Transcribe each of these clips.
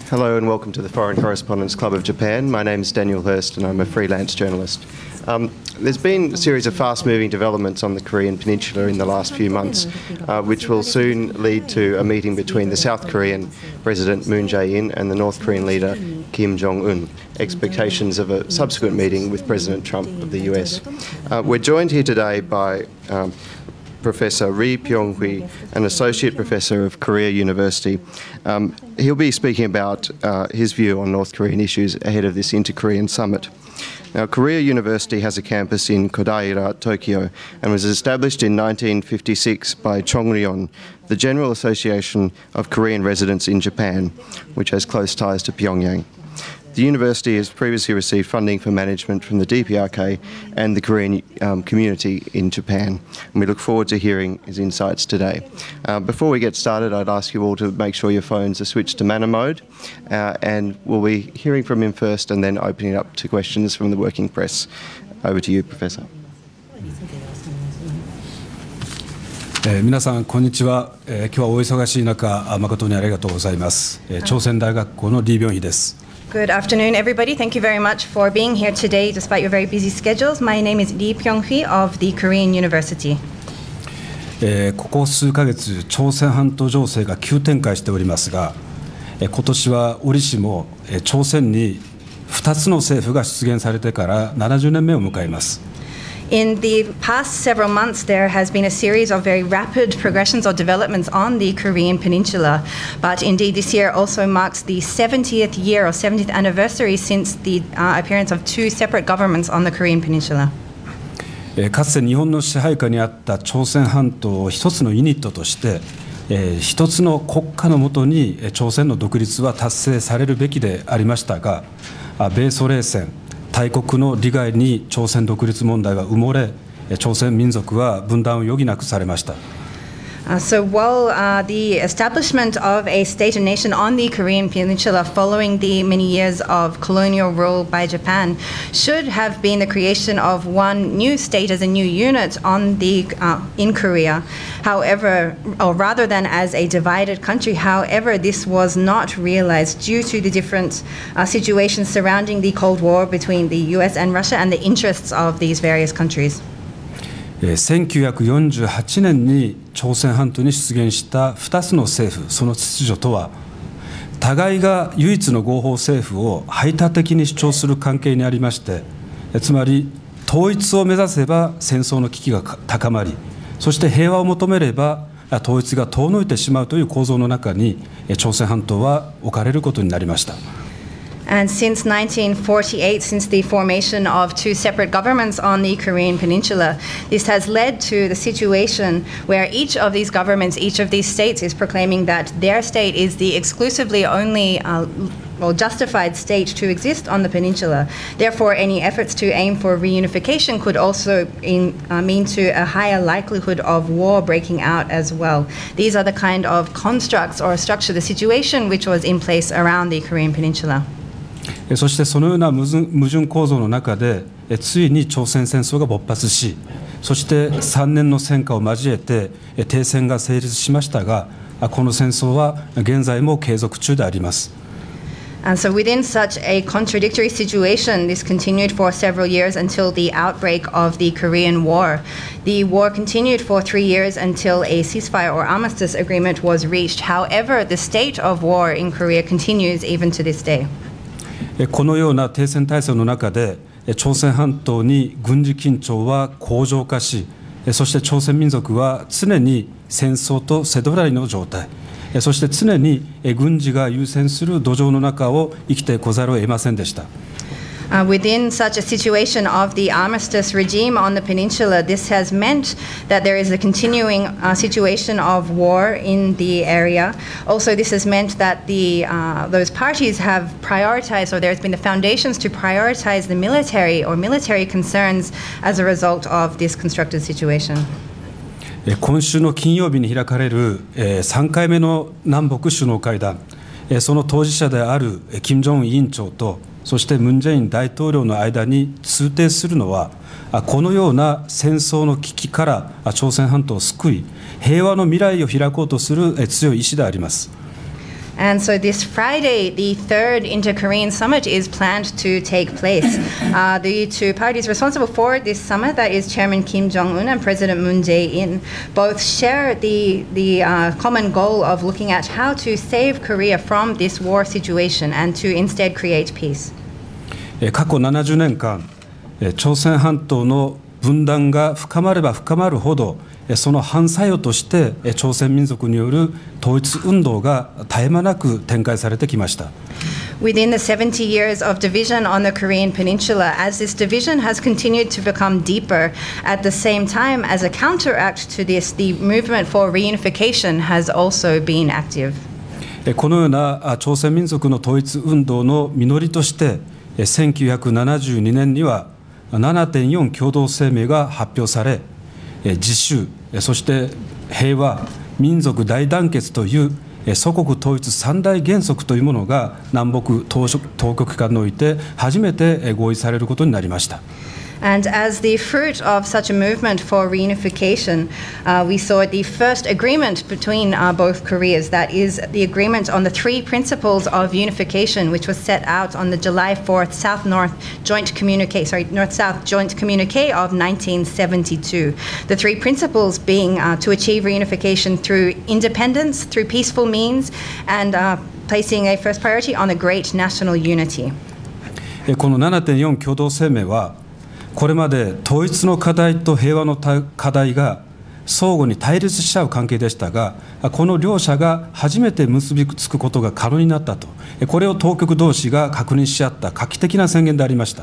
Hello and welcome to the Foreign Correspondents Club of Japan. My name is Daniel Hurst and I'm a freelance journalist. There's been a series of fast-moving developments on the Korean Peninsula in the last few months, which will soon lead to a meeting between the South Korean President Moon Jae-in and the North Korean leader Kim Jong-un. Expectations of a subsequent meeting with President Trump of the US. We're joined here today by Professor Ri Pyong-hui, an Associate Professor of Korea University. He'll be speaking about his view on North Korean issues ahead of this Inter-Korean Summit. Now, Korea University has a campus in Kodaira, Tokyo, and was established in 1956 by Chongryon, the General Association of Korean Residents in Japan, which has close ties to Pyongyang. The university has previously received funding for management from the DPRK and the Korean community in Japan, and we look forward to hearing his insights today. Before we get started, I'd ask you all to make sure your phones are switched to manner mode, and we'll be hearing from him first and then opening it up to questions from the working press. Over to you, Professor. 皆さんこんにちは。今日はお忙しい中、誠にありがとうございます。朝鮮大学校のリ・ビョンヒです。 Good afternoon, everybody. Thank you very much for being here today, despite your very busy schedules. My name is Ri Pyong-hui of the Korean University. ここ数ヶ月、朝鮮半島情勢が急展開しておりますが、今年は折しも朝鮮に2つの政府が出現されてから70年目を迎えます。 In the past several months, there has been a series of very rapid progressions or developments on the Korean Peninsula. But indeed, this year also marks the 70th year or 70th anniversary since the appearance of two separate governments on the Korean Peninsula. かつて日本の支配下にあった朝鮮半島を一つのユニットとして、一つの国家の下に朝鮮の独立は達成されるべきでありましたが、米ソ冷戦、大国の利害に朝鮮独立問題は埋もれ、朝鮮民族は分断を余儀なくされました。 So while the establishment of a state and nation on the Korean Peninsula following the many years of colonial rule by Japan should have been the creation of one new state as a new unit on the in Korea, however, or rather than as a divided country, however, this was not realized due to the different situations surrounding the Cold War between the US and Russia and the interests of these various countries. 1948年に朝鮮半島に出現した2つの政府、その秩序とは、互いが唯一の合法政府を排他的に主張する関係にありまして、つまり統一を目指せば戦争の危機が高まり、そして平和を求めれば統一が遠のいてしまうという構造の中に朝鮮半島は置かれることになりました。 And since 1948, since the formation of two separate governments on the Korean Peninsula, this has led to the situation where each of these governments, each of these states is proclaiming that their state is the exclusively only justified state to exist on the peninsula. Therefore, any efforts to aim for reunification could also mean to a higher likelihood of war breaking out as well. These are the kind of constructs or structure, the situation which was in place around the Korean Peninsula. そしてそのような矛盾構造の中でついに朝鮮戦争が勃発し、そして3年の戦火を交えて停戦が成立しましたが、この戦争は現在も継続中であります。 And so within such a contradictory situation, this continued for several years until the outbreak of the Korean War. The war continued for 3 years until a ceasefire or armistice agreement was reached. However, the state of war in Korea continues even to this day. このような停戦体制の中で、朝鮮半島に軍事緊張は恒常化し、そして朝鮮民族は常に戦争と背取られの状態、そして常に軍事が優先する土壌の中を生きてこざるを得ませんでした。 Within such a situation of the armistice regime on the peninsula, this has meant that there is a continuing situation of war in the area. Also, this has meant that those parties have prioritized, or there's been the foundations to prioritize the military or military concerns as a result of this constructed situation. 今週の金曜日に開かれる3回目の南北首脳会談、その当事者である金正恩委員長とそしてムン・ジェイン大統領の間に通底するのは、このような戦争の危機から朝鮮半島を救い、平和の未来を開こうとする強い意志であります。 And so this Friday, the third Inter-Korean Summit is planned to take place. The two parties responsible for this summit, that is Chairman Kim Jong-un and President Moon Jae-in, both share the common goal of looking at how to save Korea from this war situation and to instead create peace. 過去70年間、朝鮮半島の分断が深まれば深まるほど、その反作用として朝鮮民族による統一運動が絶え間なく展開されてきました。 Within the 70 years of division on the Korean Peninsula, as this division has continued to become deeper, at the same time, as a counteract to this, the movement for reunification has also been active. このような朝鮮民族の統一運動の実りとして、1972年には 7.4 共同声明が発表され、自主、そして平和、民族大団結という祖国統一三大原則というものが南北当局間において初めて合意されることになりました。 And as the fruit of such a movement for reunification, we saw the first agreement between both Koreas, that is the agreement on the three principles of unification, which was set out on the July 4th North-South Joint Communique of 1972. The three principles being to achieve reunification through independence, through peaceful means, and placing a first priority on the great national unity. この 7.4 共同声明はこれまで統一の課題と平和の課題が相互に対立しちゃう関係でしたが、この両者が初めて結びつくことが可能になったと、これを当局同士が確認し合った画期的な宣言でありました。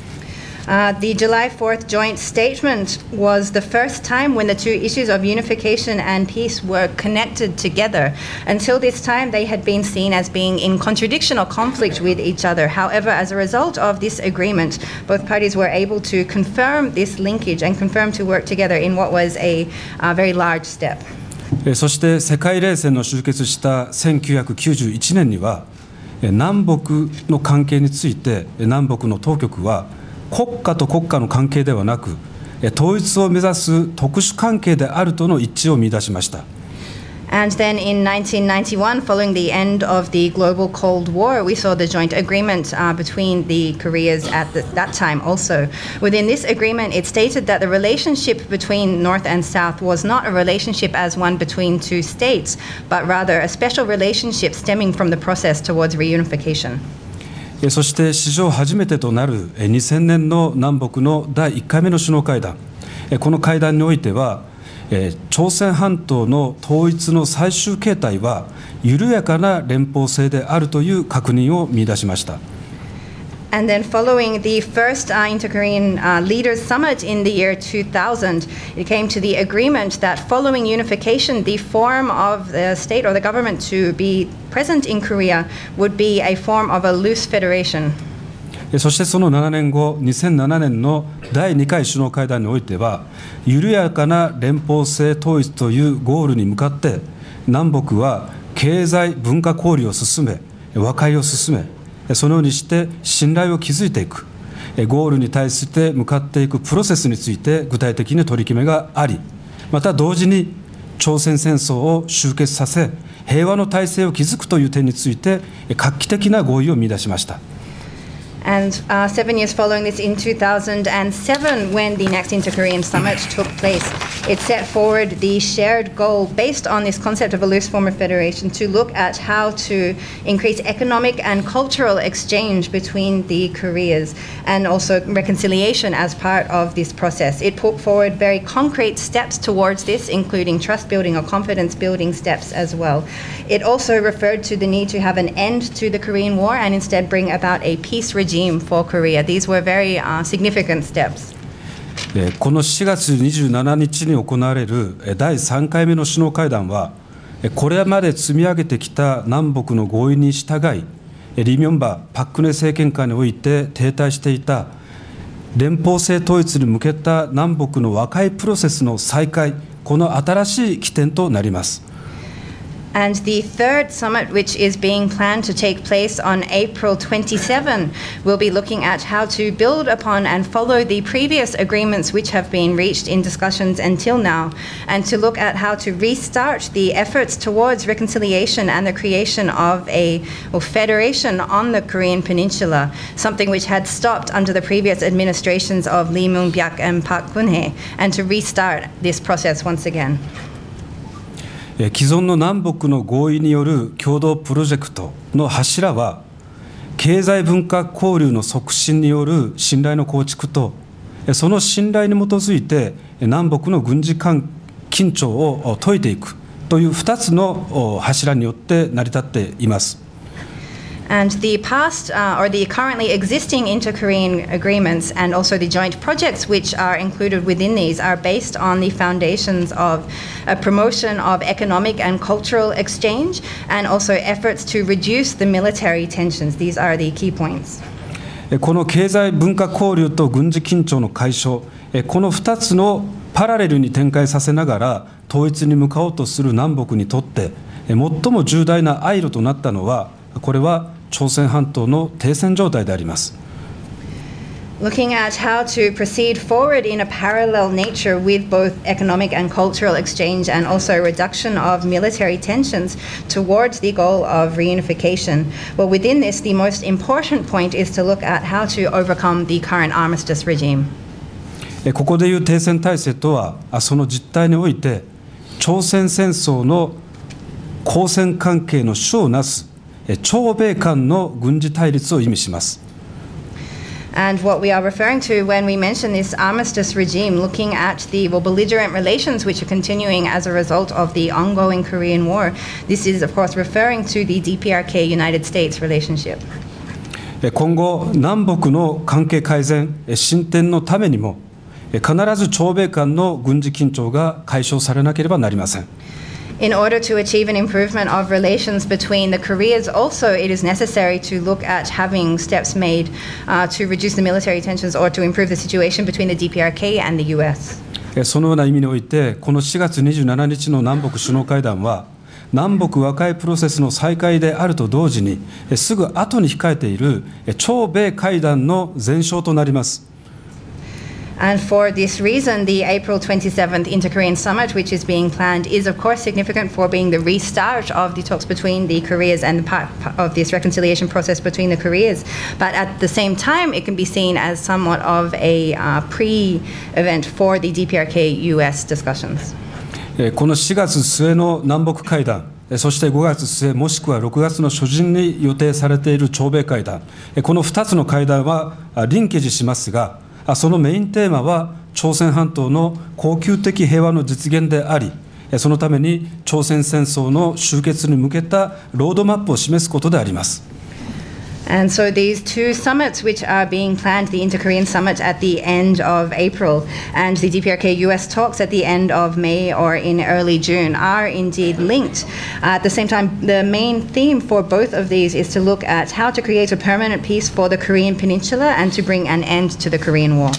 The July 4th joint statement was the first time when the two issues of unification and peace were connected together. Until this time, they had been seen as being in contradiction or conflict with each other. However, as a result of this agreement, both parties were able to confirm this linkage and confirm to work together in what was a very large step. そして世界冷戦の終結した1991年には、南北の関係について南北の当局は国家と国家の関係ではなく、統一を目指す特殊関係であるとの一致を見出しました。 And then in 1991, following the end of the global Cold War, we saw the joint agreement between the Koreas at that time also. Within this agreement, it stated that the relationship between North and South was not a relationship as one between two states, but rather a special relationship stemming from the process towards reunification. そして史上初めてとなる2000年の南北の第1回目の首脳会談、この会談においては朝鮮半島の統一の最終形態は緩やかな連邦制であるという確認を見出しました。 And then following the first Inter-Korean Leaders Summit in the year 2000, it came to the agreement that following unification, the form of the state or the government to be present in Korea would be a form of a loose federation. そしてその7年後、2007年の第2回首脳会談においては、緩やかな連邦制統一というゴールに向かって、南北は経済文化交流を進め、和解を進め、そのようにして信頼を築いていく、ゴールに対して向かっていくプロセスについて具体的に取り決めがあり、また同時に朝鮮戦争を終結させ、平和の体制を築くという点について画期的な合意を見出しました。 And 7 years following this, in 2007, when the next Inter-Korean Summit took place, it set forward the shared goal based on this concept of a loose form of federation to look at how to increase economic and cultural exchange between the Koreas and also reconciliation as part of this process. It put forward very concrete steps towards this, including trust building or confidence building steps as well. It also referred to the need to have an end to the Korean War and instead bring about a peace regime for Korea. These were very significant steps. この4月27日に行われる第3回目の首脳会談は、これまで積み上げてきた南北の合意に従い、リ・ミョンバ・パク・クネ政権下において停滞していた連邦制統一に向けた南北の和解プロセスの再開、この新しい起点となります。 And the third summit, which is being planned to take place on April 27, will be looking at how to build upon and follow the previous agreements which have been reached in discussions until now, and to look at how to restart the efforts towards reconciliation and the creation of a federation on the Korean Peninsula, something which had stopped under the previous administrations of Lee Myung-byak and Park Geun-hye, and to restart this process once again. 既存の南北の合意による共同プロジェクトの柱は、経済文化交流の促進による信頼の構築と、その信頼に基づいて南北の軍事緊張を解いていくという2つの柱によって成り立っています。 And the past or the currently existing inter-Korean agreements and also the joint projects which are included within these are based on the foundations of a promotion of economic and cultural exchange and also efforts to reduce the military tensions. These are the key points. この経済文化交流と軍事緊張の解消、この2つのパラレルに展開させながら統一に向かおうとする南北にとって最も重大な廃炉となったのは、これは朝鮮半島の停戦状態であります。 Looking at how to proceed forward in a parallel nature with both economic and cultural exchange and also reduction of military tensions towards the goal of reunification. Well, within this, the most important point is to look at how to overcome the current armistice regime. ここでいう停戦体制とは、その実態において朝鮮戦争の交戦関係の主をなす朝米間の軍事対立を意味します。 And what we are referring to when we mention this armistice regime, looking at the belligerent relations which are continuing as a result of the ongoing Korean War, this is of course referring to the DPRK United States relationship. 今後、南北の関係改善、進展のためにも、必ず朝米間の軍事緊張が解消されなければなりません。 In order to achieve an improvement of relations between the Koreas, also it is necessary to look at having steps made to reduce the military tensions or to improve the situation between the DPRK and the US. そのような意味において、この4月27日の南北首脳会談は、南北和解プロセスの再開であると同時に、すぐ後に控えている朝米会談の前哨となります。 And for this reason, the April 27th Inter-Korean Summit, which is being planned, is of course significant for being the restart of the talks between the Koreas and the part of this reconciliation process between the Koreas. But at the same time, it can be seen as somewhat of a pre-event for the DPRK-US discussions. この4月末の南北会談、そして5月末もしくは6月の初旬に予定されている朝米会談、この2つの会談はリンケージしますが、そのメインテーマは朝鮮半島の恒久的平和の実現であり、そのために朝鮮戦争の終結に向けたロードマップを示すことであります。 And so these two summits which are being planned, the Inter-Korean Summit at the end of April and the DPRK-US talks at the end of May or in early June, are indeed linked. At the same time, the main theme for both of these is to look at how to create a permanent peace for the Korean Peninsula and to bring an end to the Korean War.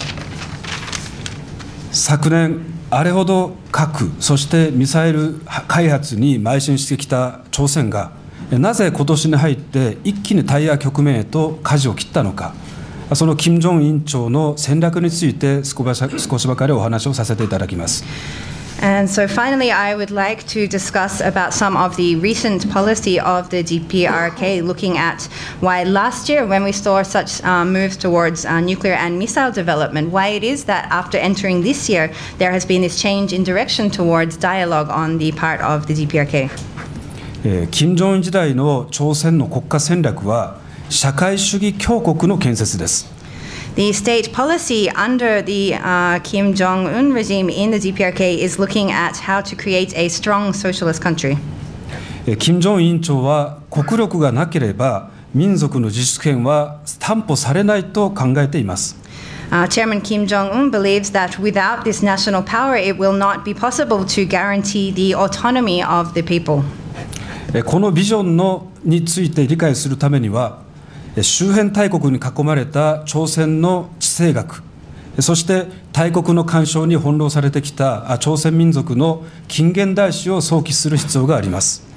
昨年、あれほど核、そしてミサイル開発に邁進してきた朝鮮が、なぜ今年に入って一気に対話局面へと舵を切ったのか、その金正恩委員長の戦略について少しばかりお話をさせていただきます。 And so finally, I would like to discuss about some of the recent policy of the DPRK, looking at why last year, when we saw such moves towards nuclear and missile development, why it is that after entering this year, there has been this change in direction towards dialogue on the part of the DPRK. 金正恩時代の朝鮮の国家戦略は社会主義強国の建設です。 The state policy under the Kim Jong-un regime in the DPRK is looking at how to create a strong socialist country. 金正恩委員長は国力がなければ民族の自主権は担保されないと考えています。 Chairman Kim Jong-un believes that without this national power, it will not be possible to guarantee the autonomy of the people. このビジョンについて理解するためには、周辺大国に囲まれた朝鮮の地政学、そして大国の干渉に翻弄されてきた朝鮮民族の近現代史を想起する必要があります。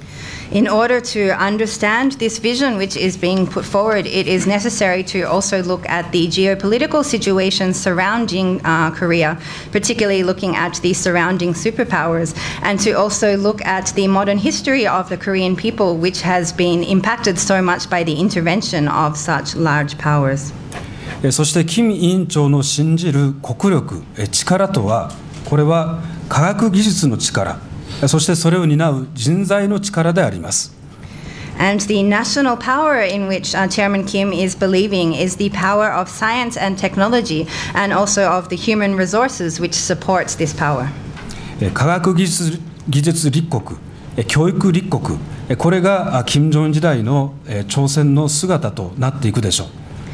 In order to understand this vision which is being put forward, it is necessary to also look at the geopolitical situation surrounding Korea, particularly looking at the surrounding superpowers, and to also look at the modern history of the Korean people, which has been impacted so much by the intervention of such large powers. そして金委員長の信じる国力、力とは、これは科学技術の力、そしてそれを担う人材の力であります。 And the national power in which Chairman Kim is believing is the power of science and technology, and also of the human resources which supports this power. 科学技術立国、教育立国、これが金正恩時代の朝鮮の姿となっていくでしょう。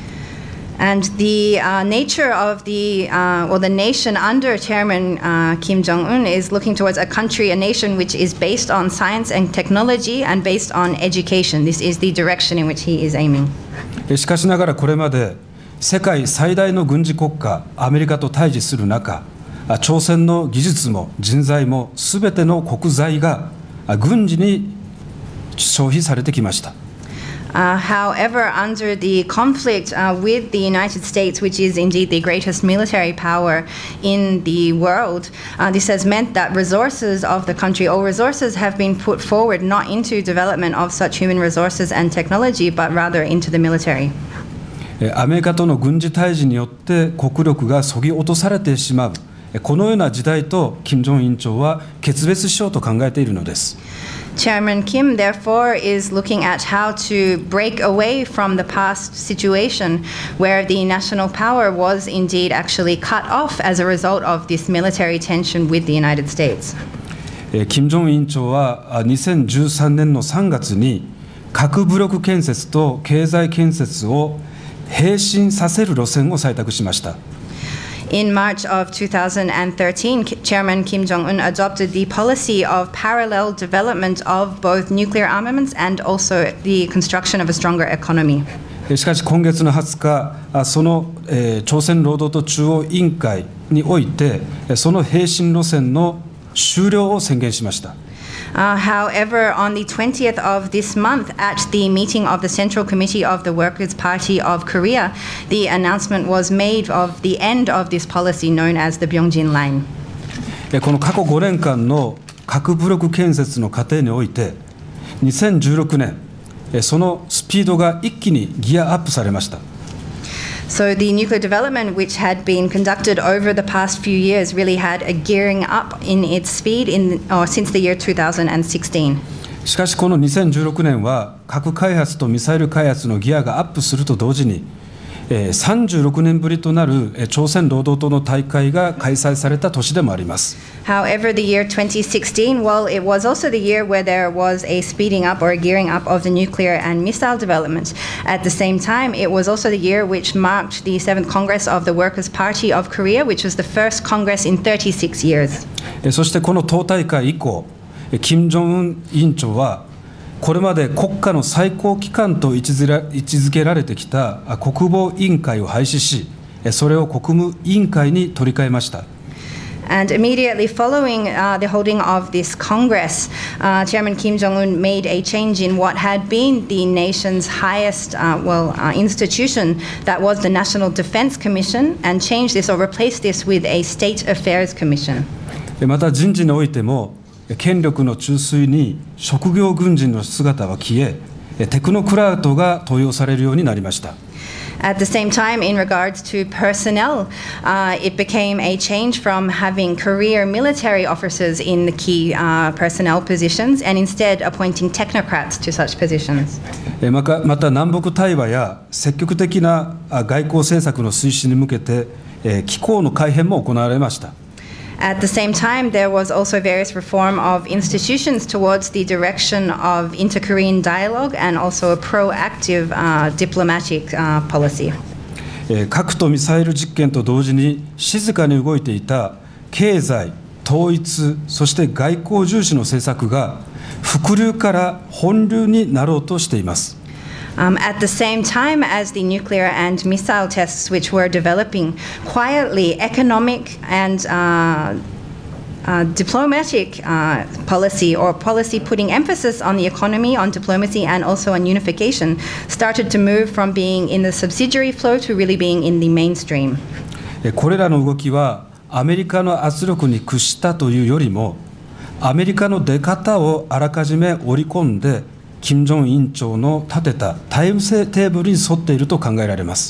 And the nature of the nation under Chairman Kim Jong-un is looking towards a country, a nation which is based on science and technology and based on education. This is the direction in which he is aiming. しかしながらこれまで世界最大の軍事国家アメリカと対峙する中、朝鮮の技術も人材もすべての国財が軍事に消費されてきました。 However, under the conflict with the United States, which is indeed the greatest military power in the world, this has meant that resources of the country, all resources, have been put forward not into development of such human resources and technology, but rather into the military. アメリカとの軍事対峙によって国力がそぎ落とされてしまう、このような時代と金正恩委員長は決別しようと考えているのです。 Chairman Kim, therefore, is looking at how to break away from the past situation where the national power was indeed actually cut off as a result of this military tension with the United States. 金正恩委員長は2013年の3月に核武力建設と経済建設を並進させる路線を採択しました。 In March of 2013, Chairman Kim Jong-un adopted the policy of parallel development of both nuclear armaments and also the construction of a stronger economy. しかし今月の20日、その朝鮮労働党中央委員会において、その並進路線の終了を宣言しました。 However, on the 20th of this month, at the meeting of the Central Committee of the Workers' Party of Korea, the announcement was made of the end of this policy known as the Byongjin Line. この過去5年間の核武力建設の過程において、2016年、そのスピードが一気にギアアップされました。 So the nuclear development, which had been conducted over the past few years, really had a gearing up in its speed since the year 2016. しかしこの2016年は核開発とミサイル開発のギアがアップすると同時に、36年ぶりとなる朝鮮労働党の大会が開催された年でもあります。 However, the year 2016, well, it was also the year where there was a speeding up or a gearing up of the nuclear and missile development. At the same time, it was also the year which marked the 7th Congress of the Workers' Party of Korea, which was the first Congress in 36 years. そしてこの党大会以降、金正恩委員長はこれまで国家の最高機関と位置づけられてきた国防委員会を廃止し、それを国務委員会に取り替えました。 And immediately following the holding of this Congress, Chairman Kim Jong-un made a change in what had been the nation's highest institution, that was the National Defense Commission, and changed this or replaced this with a State Affairs Commission. また人事においても、権力の中枢に職業軍人の姿は消え、テクノクラートが登用されるようになりました。 At the same time, in regards to personnel, it became a change from having career military officers in the key personnel positions and instead appointing technocrats to such positions. また南北対話や積極的な外交政策の推進に向けて、機構の改変も行われました。 At the same time, there was also various reform of institutions towards the direction of inter-Korean dialogue and also a proactive diplomatic policy. 核とミサイル実験と同時に静かに動いていた経済、統一、そして外交重視の政策が伏流から本流になろうとしています。 At the same time as the nuclear and missile tests which were developing, quietly economic and diplomatic policy or policy putting emphasis on the economy, on diplomacy, and also on unification started to move from being in the subsidiary flow to really being in the mainstream. これらの動きはアメリカの圧力に屈したというよりも、アメリカの出方をあらかじめ織り込んで、金正恩委員長の立てたタイムテーブルに沿っていると考えられます。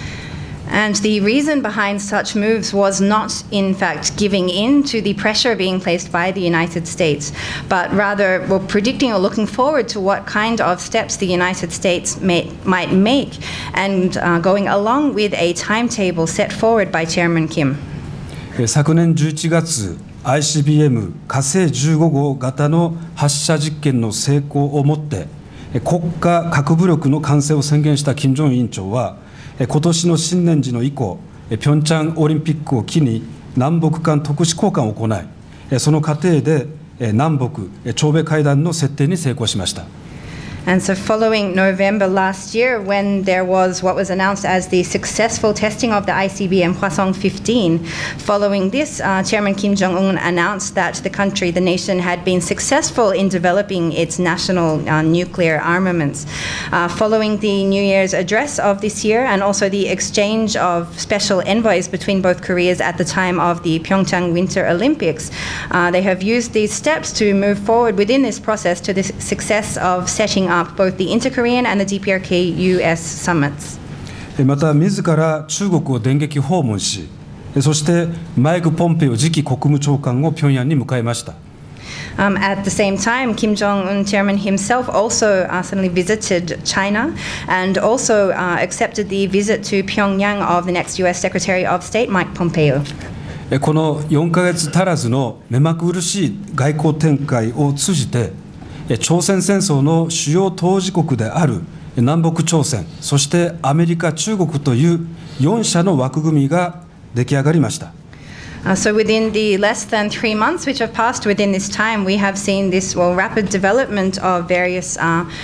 And the reason behind such moves was not, in fact, giving in to the pressure being placed by the United States, but rather were predicting or looking forward to what kind of steps the United States might make, and going along with a timetable set forward by Chairman Kim. 昨年11月、ICBM 火星15号型の発射実験の成功をもって、国家核武力の完成を宣言した金正恩委員長は、今年の新年時の以降、ピョンチャンオリンピックを機に南北間特使交換を行い、その過程で南北朝米会談の設定に成功しました。 And so following November last year, when there was what was announced as the successful testing of the ICBM Hwasong 15, following this, Chairman Kim Jong-un announced that the nation had been successful in developing its national nuclear armaments. Following the New Year's address of this year, and also the exchange of special envoys between both Koreas at the time of the Pyeongchang Winter Olympics, they have used these steps to move forward within this process to the success of setting up both the Inter-Korean and the DPRK-US summits. また自ら中国を電撃訪問し、そしてマイク・ポンペオ次期国務長官を平壌に迎えました。 At the same time, Kim Jong-un chairman himself also suddenly visited China and also accepted the visit to Pyongyang of the next US Secretary of State, Mike Pompeo. この4ヶ月足らずの目まぐるしい外交展開を通じて、朝鮮戦争の主要当事国である南北朝鮮、そしてアメリカ、中国という4者の枠組みが出来上がりました。 So within the less than 3 months which have passed within this time, we have seen this rapid development of various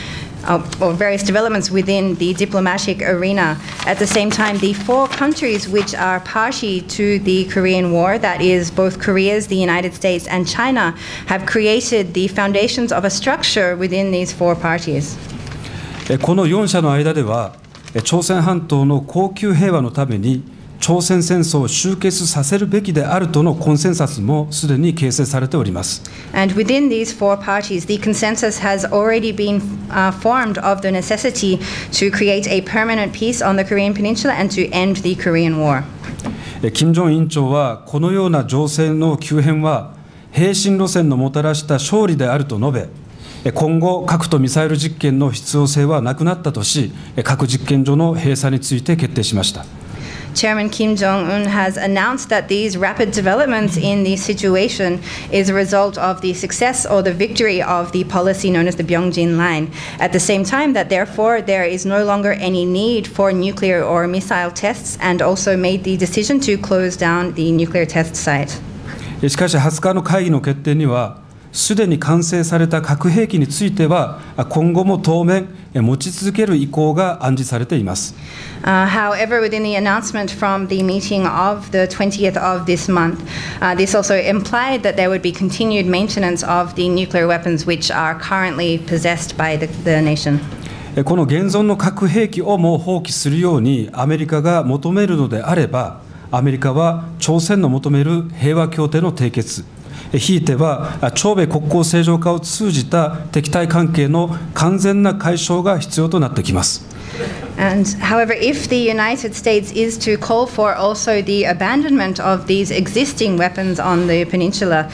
developments within the diplomatic arena. At the same time, the 4 countries which are party to the Korean War, that is both Korea's, the United States, and China, have created the foundations of a structure within these 4 parties. この4者の間では、朝鮮半島の恒久平和のために朝鮮戦争を終結させるべきであるとのコンセンサスもすでに形成されております。 And within these 4 parties, the consensus has already been formed of the necessity to create a permanent peace on the Korean Peninsula and to end the Korean War. 金正恩委員長はこのような情勢の急変は平進路線のもたらした勝利であると述べ、今後核とミサイル実験の必要性はなくなったとし、核実験所の閉鎖について決定しました。 Chairman Kim Jong-un has announced that these rapid developments in the situation is a result of the success or the victory of the policy known as the Byongjin Line. At the same time, that therefore there is no longer any need for nuclear or missile tests, and also made the decision to close down the nuclear test site. しかし20日の会議の決定には、すでに完成された核兵器については今後も当面持ち続ける意向が暗示されています。 However, within the announcement from the meeting of the 20th of this month, this also implied that there would be continued maintenance of the nuclear weapons which are currently possessed by the nation. この現存の核兵器をも放棄するようにアメリカが求めるのであれば、アメリカは朝鮮の求める平和協定の締結、ひいては朝米国交正常化を通じた敵対関係の完全な解消が必要となってきます。 And however, if the United States is to call for also the abandonment of these existing weapons on the peninsula,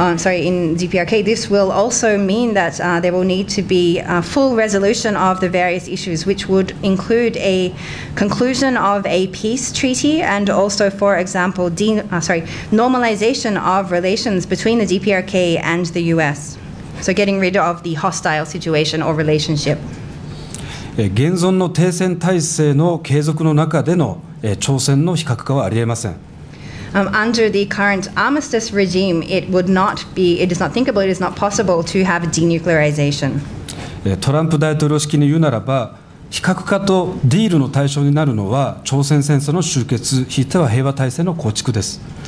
in DPRK, this will also mean that there will need to be a full resolution of the various issues, which would include a conclusion of a peace treaty and also, for example, normalization of relations between the DPRK and the US. So getting rid of the hostile situation or relationship. 現存の停戦体制の継続の中での朝鮮の非核化はありえません。 Under the current armistice regime, it is not thinkable, it is not possible to have denuclearization. トランプ大統領式に言うならば、非核化とディールの対象になるのは朝鮮戦争の終結、ひいては平和体制の構築です。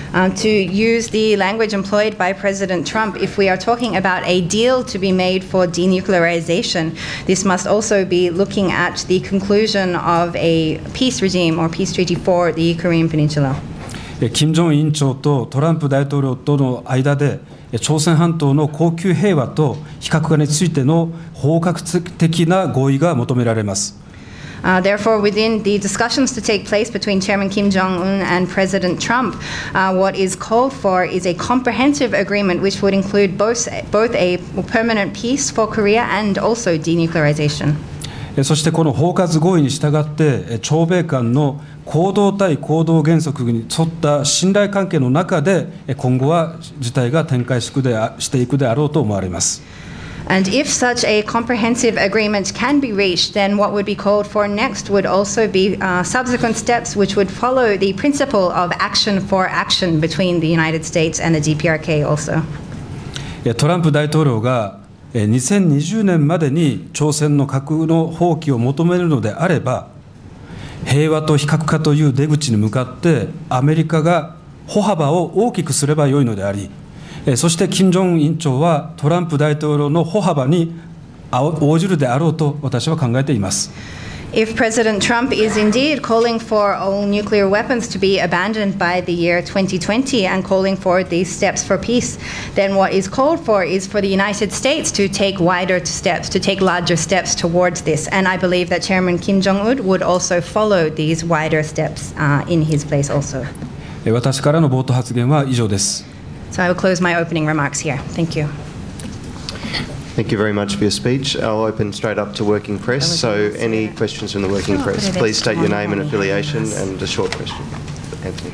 To use the language employed by President Trump, if we are talking about a deal to be made for denuclearization, this must also be looking at the conclusion of a peace regime or peace treaty for the Korean Peninsula. 金正恩委員長とトランプ大統領との間で、朝鮮半島の恒久平和と非核化についての包括的な合意が求められます。 Therefore, within the discussions to take place between Chairman Kim Jong-un and President Trump, what is called for is a comprehensive agreement which would include both a permanent peace for Korea and also denuclearization. そしてこの包括合意に従って朝米間の行動対行動原則に沿った信頼関係の中で今後は事態が展開していくであろうと思われます。 And if such a comprehensive agreement can be reached, then what would be called for next would also be subsequent steps which would follow the principle of action for action between the United States and the DPRK also. トランプ大統領が2020年までに朝鮮の核の放棄を求めるのであれば、平和と非核化という出口に向かってアメリカが歩幅を大きくすればよいのであり、そして金正恩委員長はトランプ大統領の歩幅に応じるであろうと私は考えています。 If President Trump is indeed calling for all nuclear weapons to be abandoned by the year 2020 and calling for these steps for peace, then what is called for is for the United States to take wider steps, to take larger steps towards this. And I believe that Chairman Kim Jong-un would also follow these wider steps in his place also. 私からの冒頭発言は以上です。 So I will close my opening remarks here. Thank you. Thank you very much for your speech. I'll open straight up to working press. So any questions from the working press, please state your name and affiliation and a short question. Anthony.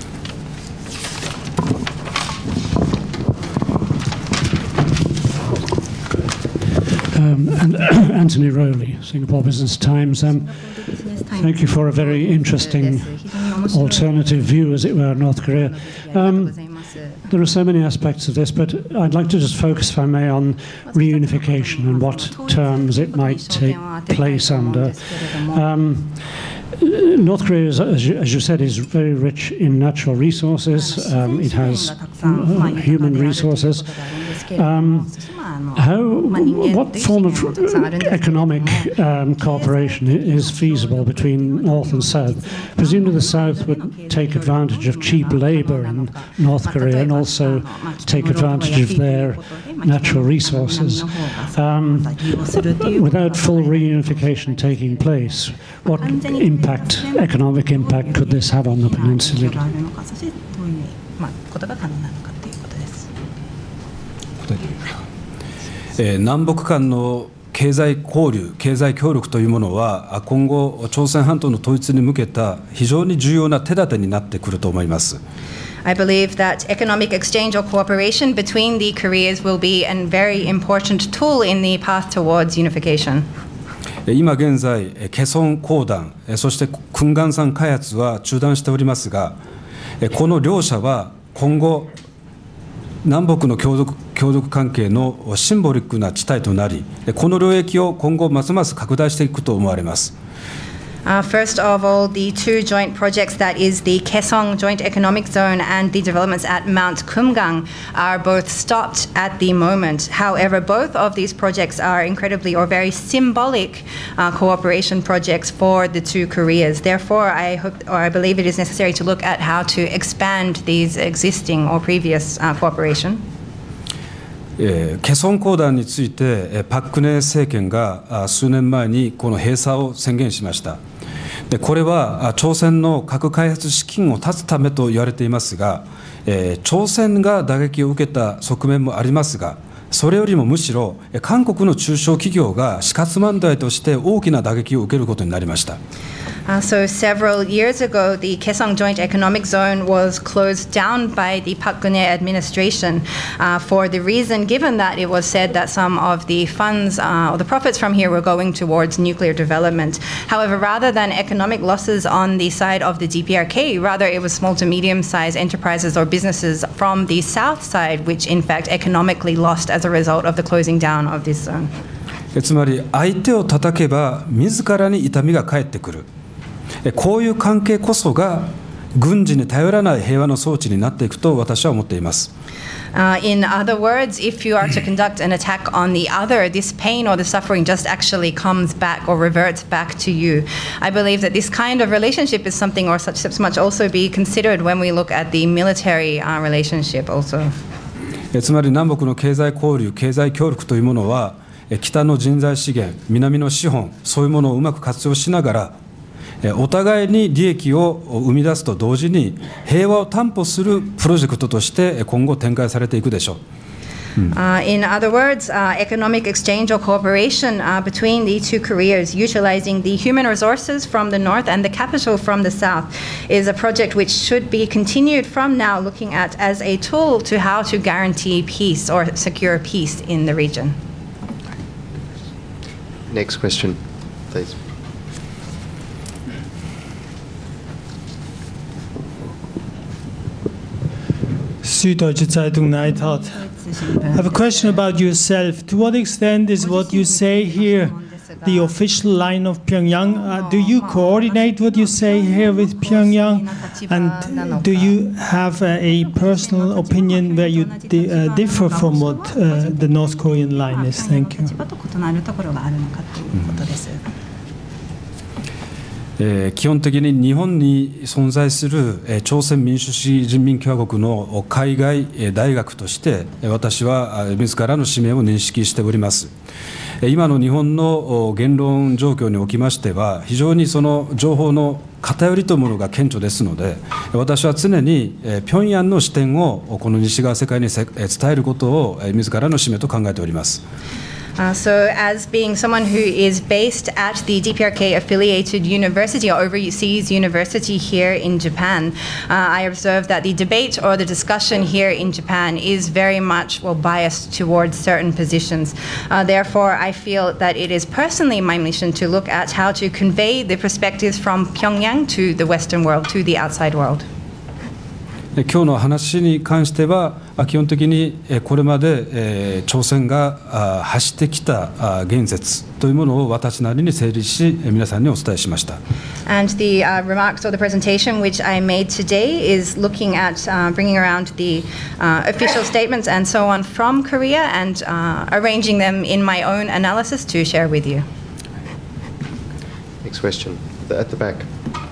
Anthony Rowley, Singapore Business Times. Thank you for a very interesting alternative view, as it were, of North Korea. There are so many aspects of this, but I'd like to just focus, if I may, on reunification and what terms it might take place under. North Korea, as you said, is very rich in natural resources. It has human resources. What form of economic cooperation is feasible between North and South? Presumably the South would take advantage of cheap labor in North Korea and also take advantage of their natural resources. Without full reunification taking place, what economic impact could this have on the peninsula? 南北間の経済交流、経済協力というものは今後、朝鮮半島の統一に向けた非常に重要な手立てになってくると思います。 I believe that economic exchange or cooperation between the Koreas will be a very important tool in the path towards unification. 今現在、ケソン鉱岩、そしてクンガン山開発は中断しておりますが、この両者は今後、南北の協力関係のシンボリックな地帯となり、この領域を今後ますます拡大していくと思われます。 First of all, the two joint projects, that is the Kaesong Joint Economic Zone and the developments at Mount Kumgang, are both stopped at the moment. However, both of these projects are incredibly or very symbolic cooperation projects for the two Koreas. Therefore, I believe it is necessary to look at how to expand these existing or previous cooperation. ケソン鉱岩についてパク・クネ政権が数年前にこの閉鎖を宣言しました。でこれは朝鮮の核開発資金を断つためと言われていますが、朝鮮が打撃を受けた側面もありますが、それよりもむしろ韓国の中小企業が死活問題として大きな打撃を受けることになりました。 So several years ago, the Kaesong Joint Economic Zone was closed down by the Park Geun-hye administration for the reason given that it was said that some of the funds or the profits from here were going towards nuclear development. However, rather than economic losses on the side of the DPRK, rather it was small to medium-sized enterprises or businesses from the south side which in fact economically lost as a result of the closing down of this zone. つまり相手を叩けば自らに痛みが返ってくる。こういう関係こそが軍事に頼らない平和の装置になっていくと私は思っています。 In other words, if you are to conduct an attack on the other, this pain or the suffering just actually comes back or reverts back to you. I believe that this kind of relationship is something, or such steps must also be considered when we look at the military relationship also. つまり南北の経済交流、経済協力というものは、北の人材資源、南の資本、そういうものをうまく活用しながら、お互いに利益を生み出すと同時に平和を担保するプロジェクトとして今後展開されていくでしょう。 In other words, economic exchange or cooperation between the two Koreas, utilizing the human resources from the north and the capital from the south, is a project which should be continued from now, looking at as a tool to how to guarantee peace or secure peace in the region. Next question, please. Süddeutsche Zeitung Neidhardt. I have a question about yourself. To what extent is what you say here the official line of Pyongyang? Do you coordinate what you say here with Pyongyang? And do you have a personal opinion where you differ from what the North Korean line is? Thank you. 基本的に日本に存在する朝鮮民主主義人民共和国の海外大学として私は自らの使命を認識しております。今の日本の言論状況におきましては非常にその情報の偏りというものが顕著ですので、私は常に平壌の視点をこの西側世界に伝えることを自らの使命と考えております。 So as being someone who is based at the DPRK affiliated university or overseas university here in Japan, I observe that the debate or the discussion here in Japan is very much biased towards certain positions. Therefore, I feel that it is personally my mission to look at how to convey the perspectives from Pyongyang to the Western world, to the outside world. 今日の話に関しては基本的にこれまで朝鮮が発してきた言説というものを私なりに整理し皆さんにお伝えしました。 And the remarks or the presentation which I made today is looking at bringing around the official statements and so on from Korea and arranging them in my own analysis to share with you. Next question, at the back.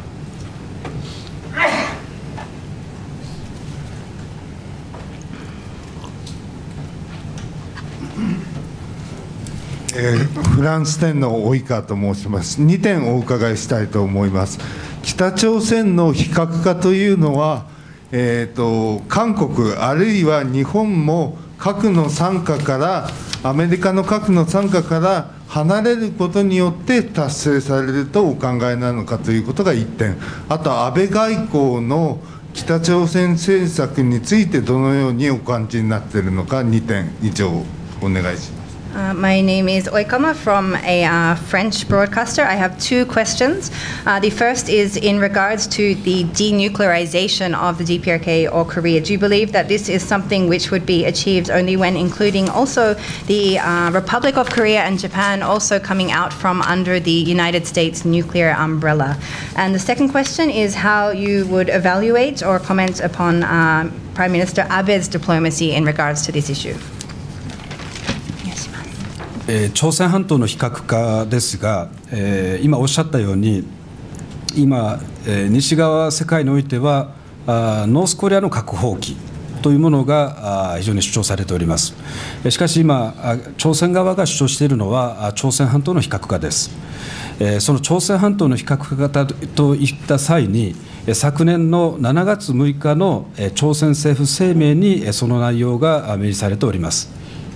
フランス天皇及川と申します。2点お伺いしたいと思います。北朝鮮の非核化というのは、韓国あるいは日本も核の傘下からアメリカの核の傘下から離れることによって達成されるとお考えなのかということが1点。あと安倍外交の北朝鮮政策についてどのようにお感じになっているのか2点以上お願いします。 My name is Oikama from a French broadcaster. I have two questions. The first is in regards to the denuclearization of the DPRK or Korea. Do you believe that this is something which would be achieved only when including also the Republic of Korea and Japan also coming out from under the United States nuclear umbrella? And the second question is how you would evaluate or comment upon Prime Minister Abe's diplomacy in regards to this issue. 朝鮮半島の非核化ですが、今おっしゃったように今、西側世界においてはノースコリアの核放棄というものが非常に主張されております。しかし今朝鮮側が主張しているのは朝鮮半島の非核化です。その朝鮮半島の非核化といった際に昨年の7月6日の朝鮮政府声明にその内容が明示されております。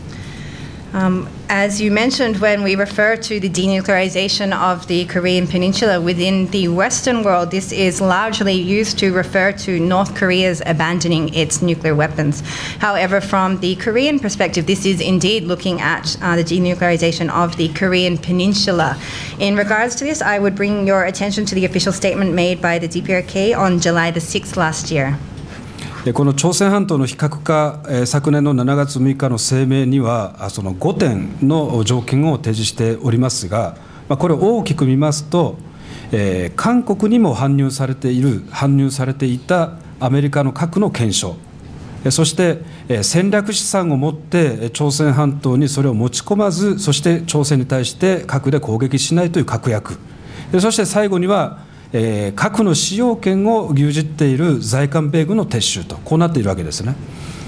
As you mentioned, when we refer to the denuclearization of the Korean Peninsula within the Western world, this is largely used to refer to North Korea's abandoning its nuclear weapons. However, from the Korean perspective, this is indeed looking at the denuclearization of the Korean Peninsula. In regards to this, I would bring your attention to the official statement made by the DPRK on July the 6th last year. この朝鮮半島の非核化、昨年の7月6日の声明にはその5点の条件を提示しておりますが、これを大きく見ますと、 韓国にも搬入されていたアメリカの核の検証、そして戦略資産を持って朝鮮半島にそれを持ち込まず、そして朝鮮に対して核で攻撃しないという確約、そして最後には核の使用権を牛耳っている在韓米軍の撤収と、こうなっているわけですね。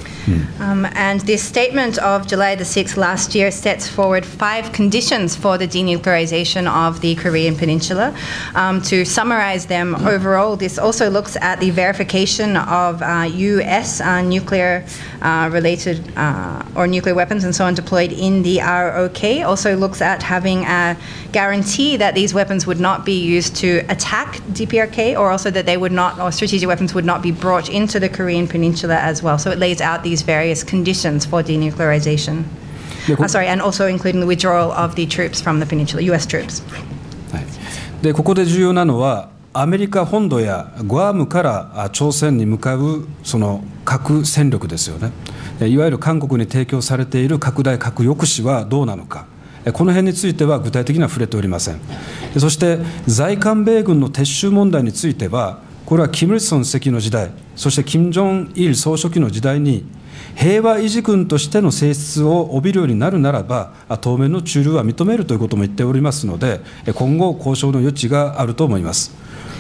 And this statement of July the 6th last year sets forward 5 conditions for the denuclearization of the Korean Peninsula. To summarize them overall, this also looks at the verification of U.S. Nuclear related or nuclear weapons and so on deployed in the ROK. Also looks at having a guarantee that these weapons would not be used to attack DPRK, or also that they would not, or strategic weapons would not be brought into the Korean Peninsula as well. So it lays out these various conditions for denuclearization. And also including the withdrawal of the troops from the peninsula, U.S. troops. でここで重要なのは、アメリカ本土やグアムから朝鮮に向かうその核戦力ですよね。いわゆる韓国に提供されている拡大核抑止はどうなのか、この辺については具体的には触れておりません。そして在韓米軍の撤収問題については、これはキム・イルソン主席の時代、そしてキム・ジョンイル総書記の時代に平和維持軍としての性質を帯びるようになるならば、当面の駐留は認めるということも言っておりますので、今後交渉の余地があると思います。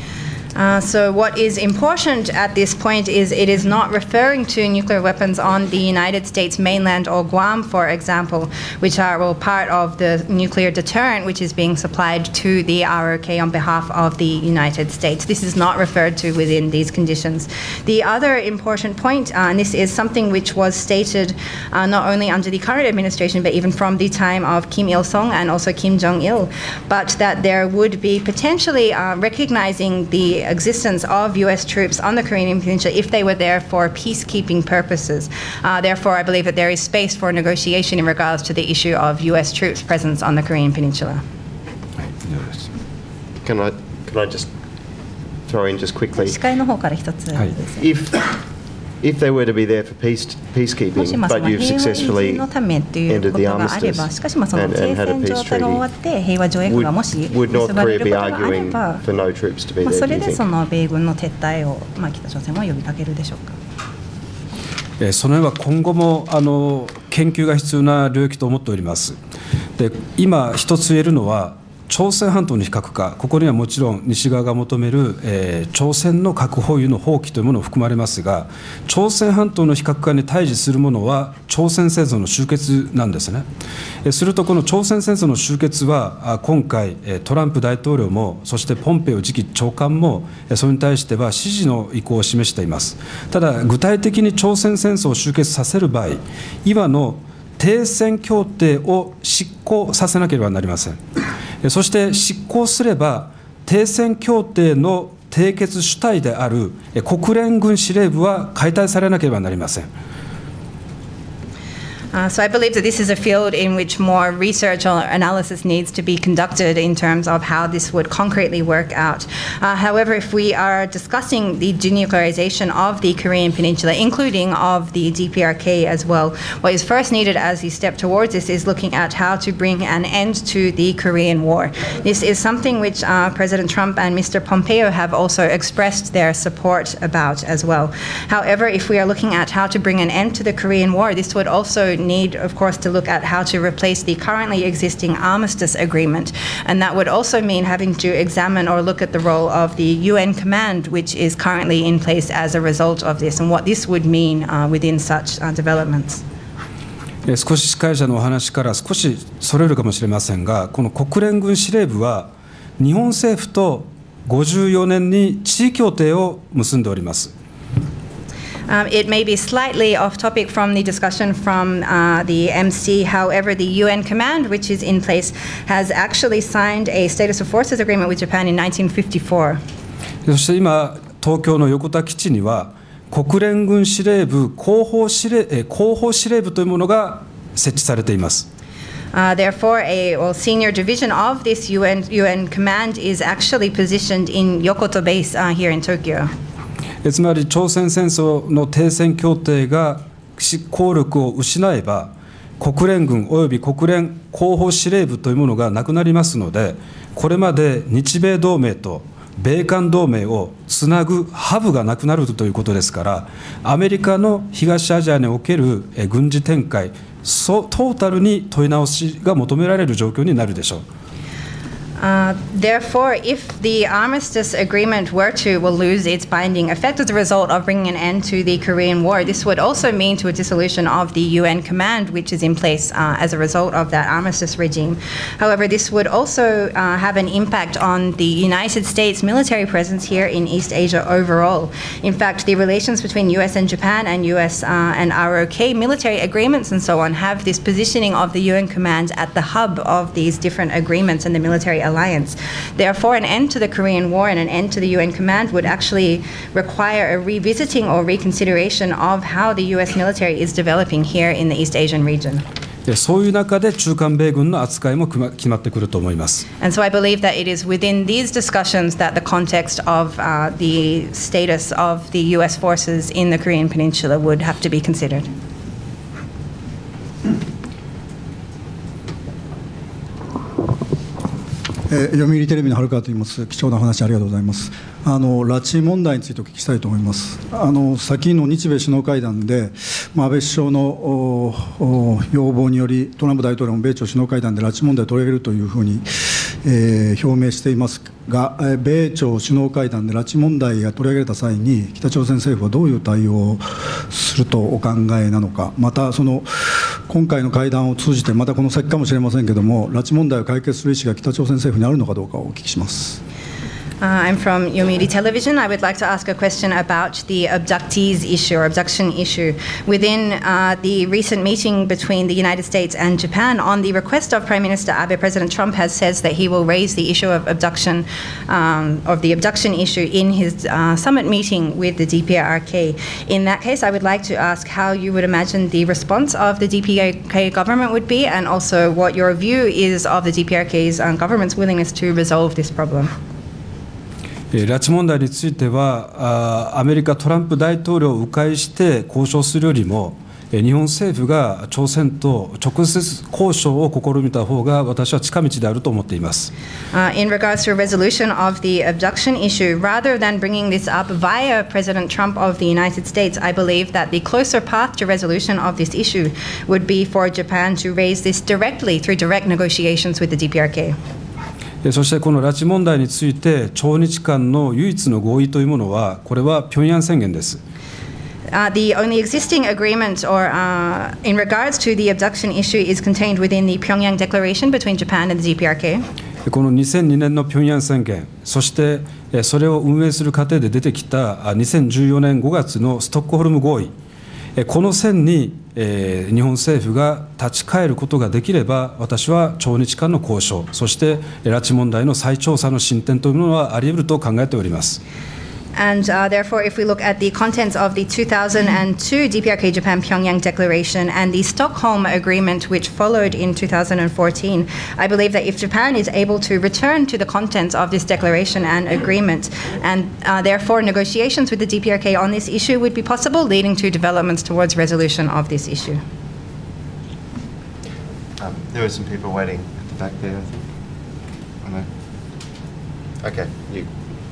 So what is important at this point is it is not referring to nuclear weapons on the United States mainland or Guam, for example, which are all part of the nuclear deterrent which is being supplied to the ROK on behalf of the United States. This is not referred to within these conditions. The other important point, and this is something which was stated not only under the current administration, but even from the time of Kim Il-sung and also Kim Jong-il, but that there would be potentially recognizing the existence of U.S. troops on the Korean Peninsula if they were there for peacekeeping purposes. Therefore, I believe that there is space for negotiation in regards to the issue of U.S. troops' presence on the Korean Peninsula. Can I just throw in just quickly? If they were to be there for peacekeeping, but you've successfully ended the armistice and had a peace treaty, would North Korea be arguing for no troops to be there, do you think? その辺は今後も研究が必要な領域と思っております。で、今一つ言えるのは、朝鮮半島の非核化、ここにはもちろん西側が求める、朝鮮の核保有の放棄というものも含まれますが、朝鮮半島の非核化に対峙するものは朝鮮戦争の終結なんですね。するとこの朝鮮戦争の終結は今回トランプ大統領も、そしてポンペオ次期長官もそれに対しては支持の意向を示しています。ただ具体的に朝鮮戦争を終結させる場合、今の停戦協定を執行させなければなりません。そして執行すれば、停戦協定の締結主体である国連軍司令部は解体されなければなりません。 So I believe that this is a field in which more research or analysis needs to be conducted in terms of how this would concretely work out. However, if we are discussing the denuclearization of the Korean Peninsula, including of the DPRK as well, what is first needed as the step towards this is looking at how to bring an end to the Korean War. This is something which President Trump and Mr. Pompeo have also expressed their support about as well. However, if we are looking at how to bring an end to the Korean War, this would also need, of course, to look at how to replace the currently existing armistice agreement. And that would also mean having to examine or look at the role of the UN command, which is currently in place as a result of this, and what this would mean within such developments. 少し司会者のお話から少しそれるかもしれませんが、この国連軍司令部は日本政府と54年に地位協定を結んでおります。 It may be slightly off topic from the discussion from the MC. However, the UN command, which is in place, has actually signed a status of forces agreement with Japan in 1954. そして今、東京の横田基地には国連軍司令部後方司令部というものが設置されています。 Therefore, a senior division of this UN command is actually positioned in Yokoto base here in Tokyo. つまり朝鮮戦争の停戦協定が効力を失えば、 国連軍および国連後方司令部というものがなくなりますので、これまで日米同盟と米韓同盟をつなぐハブがなくなるということですから、アメリカの東アジアにおける軍事展開、トータルに問い直しが求められる状況になるでしょう。 Therefore, if the armistice agreement will lose its binding effect as a result of bringing an end to the Korean War, this would also mean to a dissolution of the UN command, which is in place as a result of that armistice regime. However, this would also have an impact on the United States military presence here in East Asia overall. In fact, the relations between US and Japan and US and ROK military agreements and so on have this positioning of the UN command at the hub of these different agreements and the military alliance. Therefore, an end to the Korean War and an end to the UN command would actually require a revisiting or reconsideration of how the US military is developing here in the East Asian region. そういう中で中韓米軍の扱いも決まってくると思います。 And so I believe that it is within these discussions that the context of the status of the US forces in the Korean Peninsula would have to be considered. 読売テレビの春川と言います。貴重なお話ありがとうございます。拉致問題についてお聞きしたいと思います。先の日米首脳会談で、安倍首相の要望により、トランプ大統領も米朝首脳会談で拉致問題を取り上げるというふうに、表明していますが、米朝首脳会談で拉致問題が取り上げられた際に、北朝鮮政府はどういう対応をするとお考えなのか、また今回の会談を通じて、またこの先かもしれませんけれども、拉致問題を解決する意思が北朝鮮政府にあるのかどうかをお聞きします。 I'm from Yomiuri Television. I would like to ask a question about the abductees issue or abduction issue. Within the recent meeting between the United States and Japan, on the request of Prime Minister Abe, President Trump has said that he will raise the issue of abduction, issue in his summit meeting with the DPRK. In that case, I would like to ask how you would imagine the response of the DPRK government would be, and also what your view is of the DPRK's government's willingness to resolve this problem. 拉致問題については、アメリカトランプ大統領を迂回して交渉するよりも、日本政府が朝鮮と直接交渉を試みた方が私は近道であると思っています。 In regards to resolution of the abduction issue, rather than bringing this up via President Trump of the United States, I believe that the closer path to resolution of this issue would be for Japan to raise this directly through direct negotiations with the DPRK. そしてこの拉致問題について朝日間の唯一の合意というものは、これは平壌宣言です。 The only existing agreement in regards to the abduction issue is contained within the Pyongyang Declaration between Japan and the DPRK. この2002年の平壌宣言、そしてそれを運営する過程で出てきた2014年5月のストックホルム合意、この線に日本政府が立ち返ることができれば、私は朝日間の交渉、そして拉致問題の再調査の進展というものはあり得ると考えております。 And therefore, if we look at the contents of the 2002 DPRK Japan Pyongyang Declaration and the Stockholm Agreement, which followed in 2014, I believe that if Japan is able to return to the contents of this declaration and agreement, and therefore negotiations with the DPRK on this issue would be possible, leading to developments towards resolution of this issue. There are some people waiting at the back there, I think. I know. Okay, you.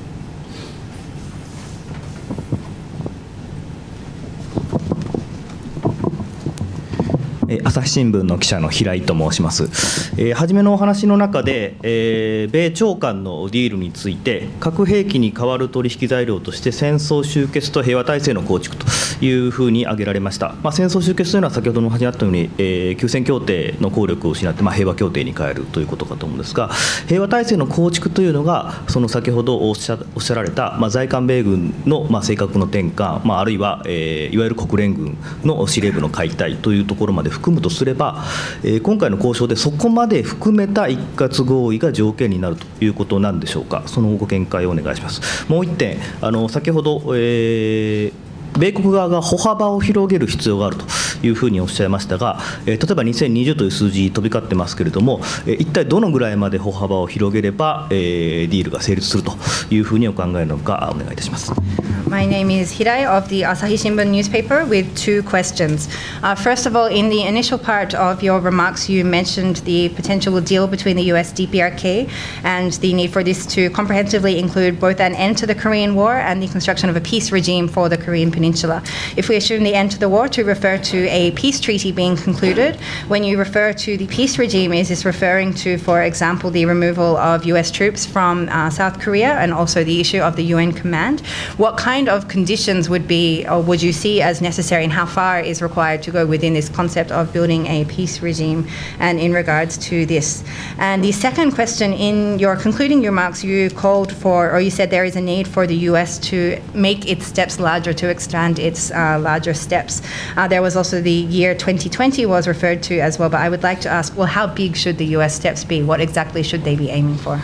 朝日新聞の記者の平井と申します。初めのお話の中で、米朝間のディールについて、核兵器に代わる取引材料として戦争終結と平和体制の構築というふうに挙げられました。戦争終結というのは先ほどの話にあったように、休戦協定の効力を失って、平和協定に変えるということかと思うんですが、平和体制の構築というのが、その先ほどおっしゃられた、在韓米軍の性格の転換、あるいは、いわゆる国連軍の司令部の解体というところまで含むとすれば、今回の交渉でそこまで含めた一括合意が条件になるということなんでしょうか。そのご見解をお願いします。もう一点、先ほど、米国側が歩幅を広げる必要があるというふうにおっしゃいましたが、例えば2020という数字飛び交ってますけれども、一体どのぐらいまで歩幅を広げれば、ディールが成立するというふうにお考えなのかお願いいたします。 My name is Hirai of the Asahi Shimbun newspaper with two questions. First of all, in the initial part of your remarks, you mentioned the potential deal between the US DPRK and the need for this to comprehensively include both an end to the Korean War and the construction of a peace regime for the Korean Peninsula. If we assume the end to the war to refer to a peace treaty being concluded, when you refer to the peace regime, is this referring to, for example, the removal of US troops from South Korea and also the issue of the UN command? What kind of conditions would be, or would you see as necessary, and how far is required to go within this concept of building a peace regime, and in regards to this? And the second question, in your concluding remarks, you called for, or you said there is a need for the US to make its steps larger, to expand its larger steps. There was also the year 2020 was referred to as well, but I would like to ask, well, how big should the US steps be? What exactly should they be aiming for?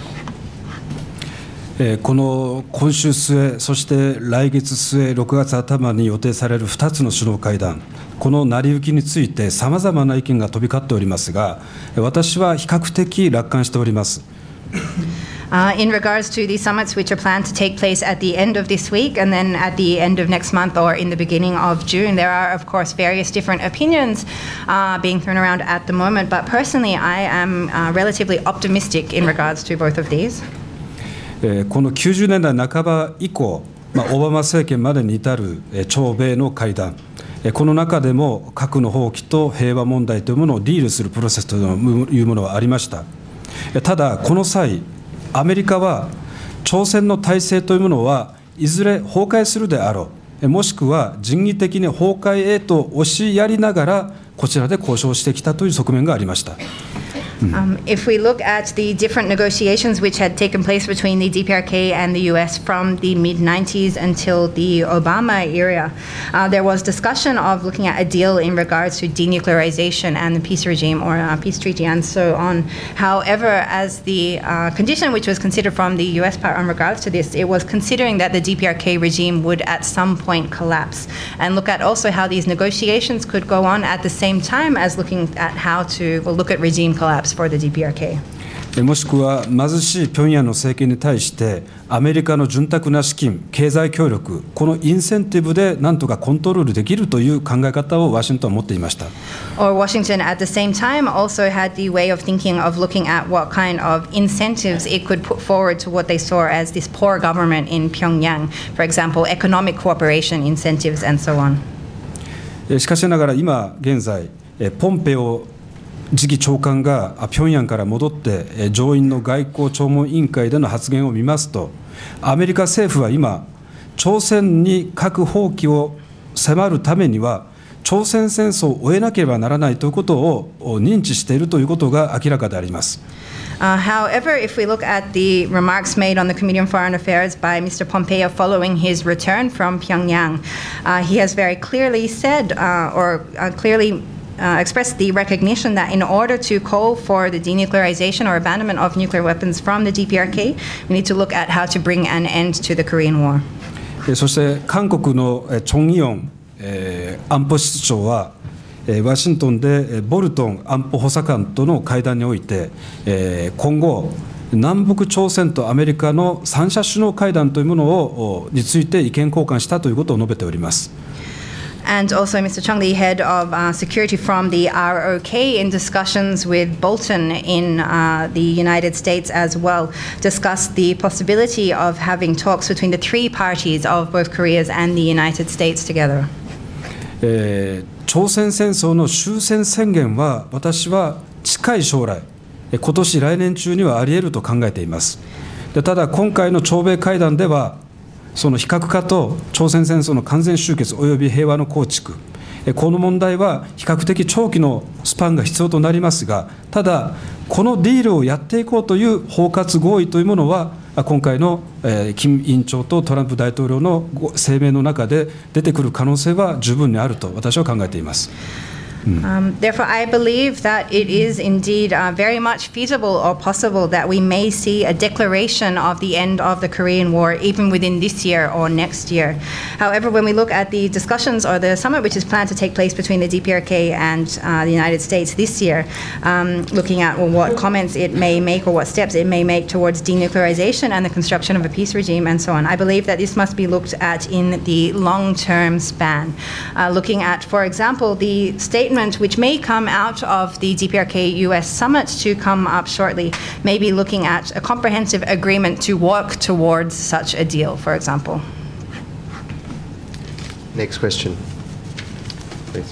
この今週末、そして来月末、6月頭に予定される2つの首脳会談、この成り行きについてさまざまな意見が飛び交っておりますが、私は比較的楽観しております。 In regards to the summits which are planned to take place at the end of this week and then at the end of next month or in the beginning of June, there are, of course, various different opinions being thrown around at the moment. But personally, I am relatively optimistic in regards to both of these. この90年代半ば以降、オバマ政権までに至る朝米の会談、この中でも核の放棄と平和問題というものをリードするプロセスというものはありました。ただ、この際、アメリカは朝鮮の体制というものはいずれ崩壊するであろう、もしくは人為的に崩壊へと押しやりながらこちらで交渉してきたという側面がありました。 If we look at the different negotiations which had taken place between the DPRK and the US from the mid-90s until the Obama era, there was discussion of looking at a deal in regards to denuclearization and the peace regime or peace treaty and so on. However, as the condition which was considered from the US part in regards to this, it was considering that the DPRK regime would at some point collapse, and look at also how these negotiations could go on at the same time as looking at how to look at regime collapse for the DPRK. もしくは貧しい平壌の政権に対してアメリカの潤沢な資金、経済協力、このインセンティブでなんとかコントロールできるという考え方をワシントンは持っていました。 Or Washington at the same time also had the way of thinking of looking at what kind of incentives it could put forward to what they saw as this poor government in Pyongyang, for example, economic cooperation incentives and so on. しかしながら今現在ポンペオ次期長官が平壌から戻って上院の外交聴聞委員会での発言を見ますと、アメリカ政府は今朝鮮に核放棄を迫るためには朝鮮戦争を終えなければならないということを認知しているということが明らかであります。 However, if we look at the remarks made on the Committee on Foreign Affairs by Mr. Pompeo following his return from Pyongyang, he has very clearly said clearly expressed the recognition that in order to call for the denuclearization or abandonment of nuclear weapons from the DPRK, we need to look at how to bring an end to the Korean War. そして韓国のチョン・イヨン安保室長はワシントンでボルトン安保補佐官との会談において今後南北朝鮮とアメリカの三者首脳会談というものについて意見交換したということを述べております。 And also Mr. Chung, the head of security from the ROK, in discussions with Bolton in the United States as well, discussed the possibility of having talks between the three parties of both Koreas and the United States together. 朝鮮戦争の終戦宣言は私は近い将来、今年来年中にはあり得ると考えています。ただ今回の朝米会談ではその非核化と朝鮮戦争の完全終結および平和の構築、この問題は比較的長期のスパンが必要となりますが、ただこのディールをやっていこうという包括合意というものは今回の金委員長とトランプ大統領の声明の中で出てくる可能性は十分にあると私は考えています。 Therefore, I believe that it is indeed very much feasible or possible that we may see a declaration of the end of the Korean War even within this year or next year. However, when we look at the discussions or the summit which is planned to take place between the DPRK and the United States this year, looking at what comments it may make or what steps it may make towards denuclearization and the construction of a peace regime and so on, I believe that this must be looked at in the long-term span. Looking at, for example, the statement which may come out of the DPRK-US summit to come up shortly, maybe looking at a comprehensive agreement to work towards such a deal, for example. Next question, please.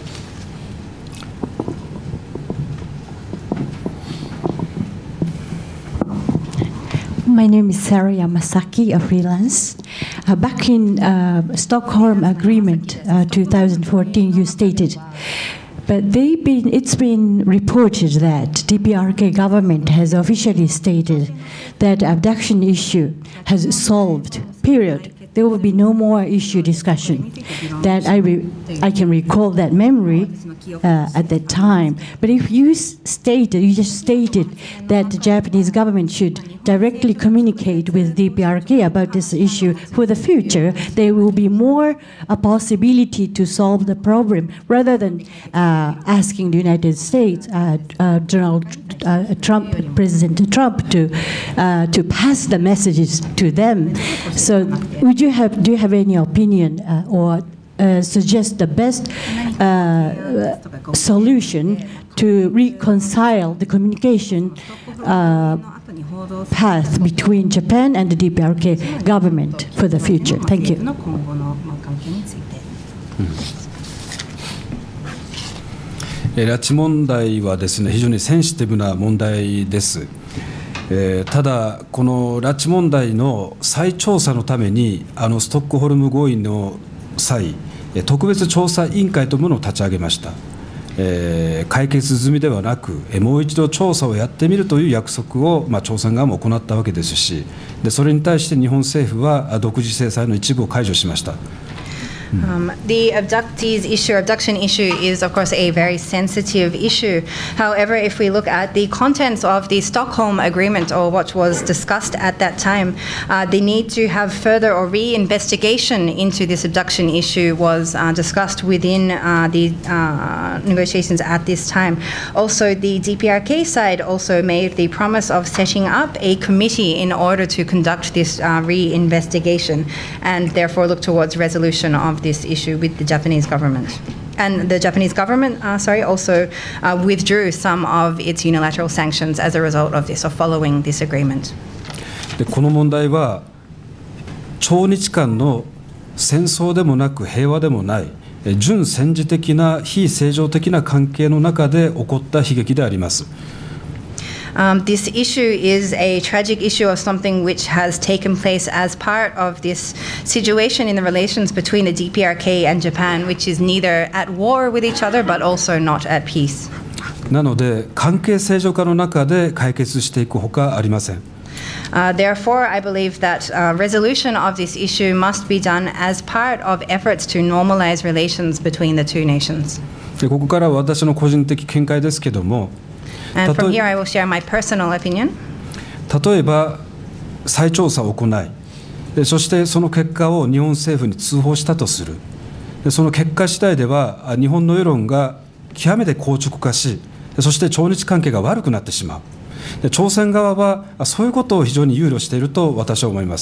My name is Sarah Yamasaki, a freelance. Back in Stockholm Agreement 2014, you stated, but it's been reported that DPRK government has officially stated that abduction issue has solved, period. There will be no more issue discussion. That I can recall that memory at that time. But if you just stated that the Japanese government should directly communicate with DPRK about this issue for the future, there will be more a possibility to solve the problem rather than asking the United States, President Trump, to pass the messages to them. So, do you have any opinion or suggest the best solution to reconcile the communication path between Japan and the DPRK government for the future? Thank you. 拉致問題はですね、非常にセンシティブな問題です。ただ、この拉致問題の再調査のために、ストックホルム合意の際、特別調査委員会というものを立ち上げました。解決済みではなく、もう一度調査をやってみるという約束を、朝鮮側も行ったわけですし、それに対して日本政府は独自制裁の一部を解除しました。 The abduction issue is, of course, a very sensitive issue. However, if we look at the contents of the Stockholm Agreement, or what was discussed at that time, the need to have further or re-investigation into this abduction issue was discussed within the negotiations at this time. Also, the DPRK side also made the promise of setting up a committee in order to conduct this re-investigation and therefore look towards resolution of this issue with the Japanese government. And the Japanese government, also withdrew some of its unilateral sanctions as a result of this, or following this agreement. でこの問題は朝日間の戦争でもなく平和でもない準戦時的な非正常的な関係の中で起こった悲劇であります。 This issue is a tragic issue of something which has taken place as part of this situation in the relations between the DPRK and Japan, which is neither at war with each other but also not at peace. なので関係正常化の中で解決していくほかありません。 Therefore, I believe that resolution of this issue must be done as part of efforts to normalize relations between the two nations. でここからは私の個人的見解ですけども。 And from here, I will share my personal opinion. 例えば再調査を行い、そしてその結果を日本政府に通報したとする。その結果次第では日本の世論が極めて硬直化し、そして朝日関係が悪くなってしまう。朝鮮側はそういうことを非常に憂慮していると私は思います。